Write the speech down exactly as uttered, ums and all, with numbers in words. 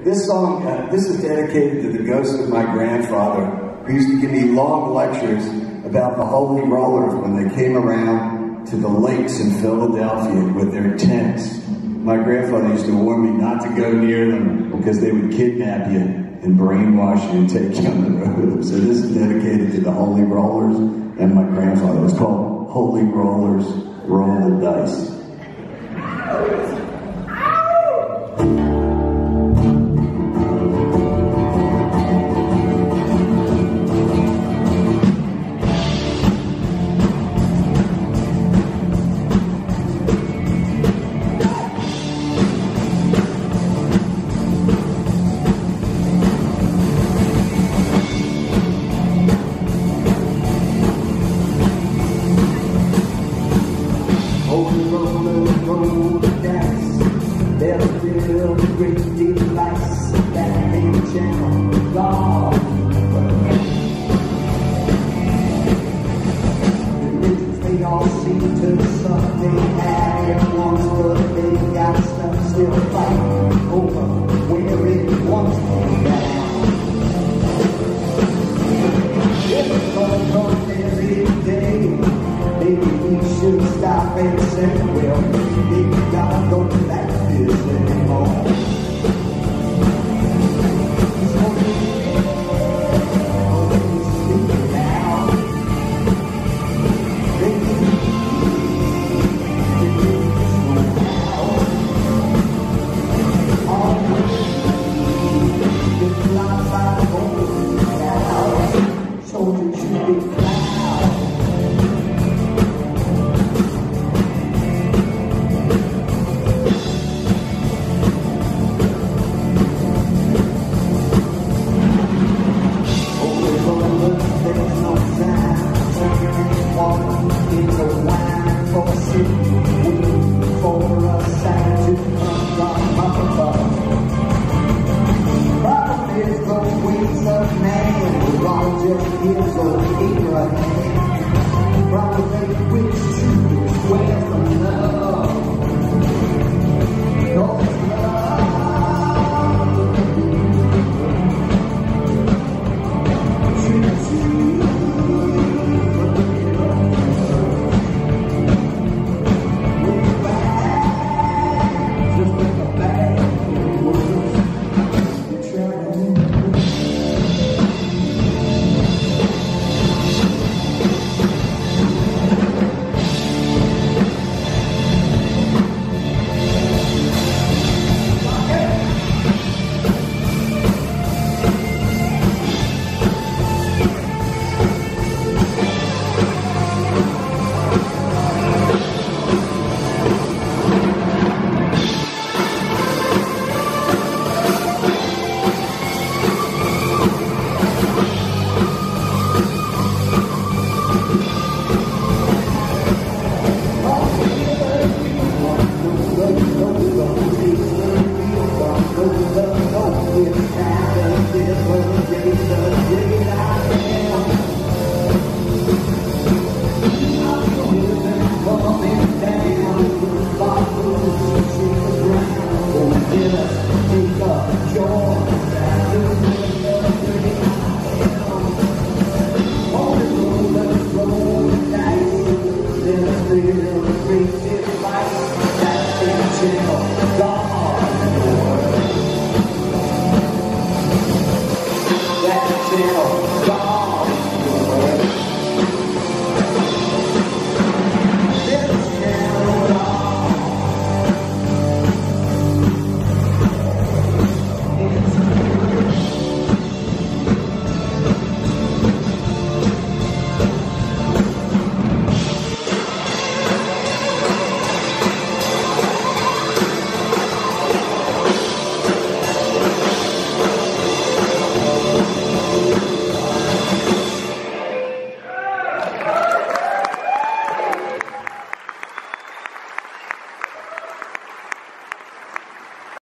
This song, uh, this is dedicated to the ghost of my grandfather, who used to give me long lectures about the Holy Rollers when they came around to the lakes in Philadelphia with their tents. My grandfather used to warn me not to go near them because they would kidnap you and brainwash you and take you on the road. So this is dedicated to the Holy Rollers and my grandfather. It's called Holy Rollers, Roll the Dice. Holy rollers, roll the dice. They'll feel the great delights that main channel God. Religions, they all seem to someday have their ones, but they got stuff still fighting.